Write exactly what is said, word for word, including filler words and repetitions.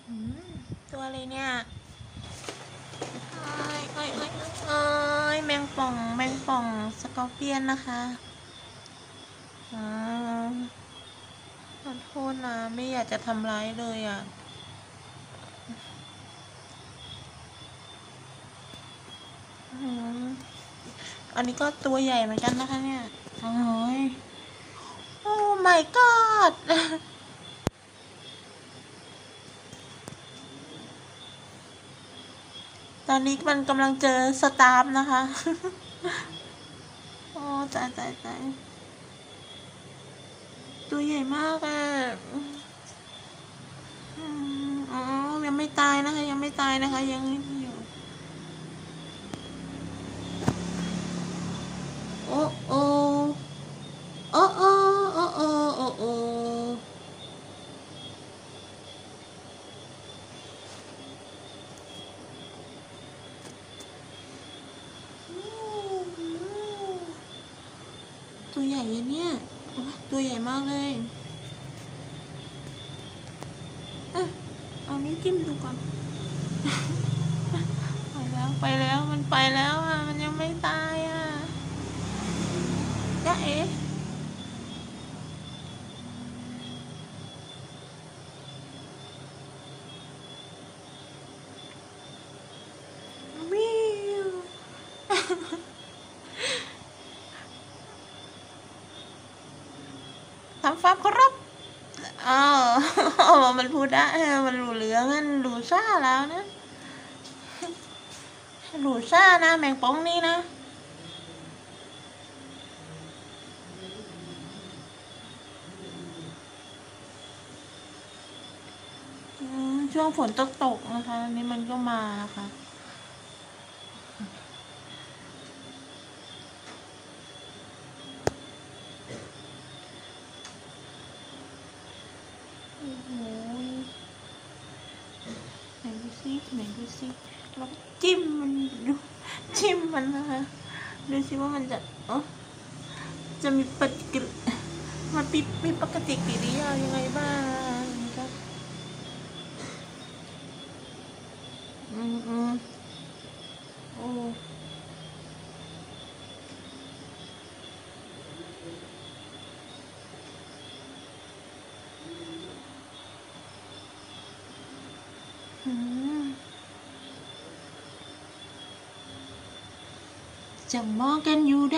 อืมตัวอะไรเนี่ยเอ้ยเอ้ยเอ้ยเอ้ยแมงป่องแมงป่องสกอร์เปียนนะคะอ่าขอโทษนะไม่อยากจะทำร้ายเลยอ่ะอืมอันนี้ก็ตัวใหญ่เหมือนกันนะคะเนี่ยโอ้ยโอ้ my god ตอนนี้มันกำลังเจอสตาฟนะคะโอ้ตายตายตายตัวใหญ่มากอ่ะอืมอ๋อยังไม่ตายนะคะยังไม่ตายนะคะยังอยู่โอ้โอ้โอ้โอ้โอ้โอ้โอ้โอ้ตัวใหญ่เนี่ยตัวใหญ่มากเลยอ่ะเอานิ้วจิ้มดูก่อนไปแล้วไปแล้วมันไปแล้วอ่ะมันยังไม่ตายอ่ะจ๊ะเอ๋วิวทำฟาร์มครับอ๋อมันพูดได้มันรู้เรื่องมันรู้ซ่าแล้วนะรู้ซ่านะแมงป่องนี่นะช่วงฝนตกตกนะคะนี่มันก็มานะคะโอ้โหไหนดูซิไหนดูซิเราจิ้มมันดูจิ้มมันนะคะดูซิว่ามันจะเออจะมีปฏิกิริยามันมีมีปฏิกิริยายังไงบ้างนะคะอืมอืมโอ้อืมจังมองกันอยู่ใ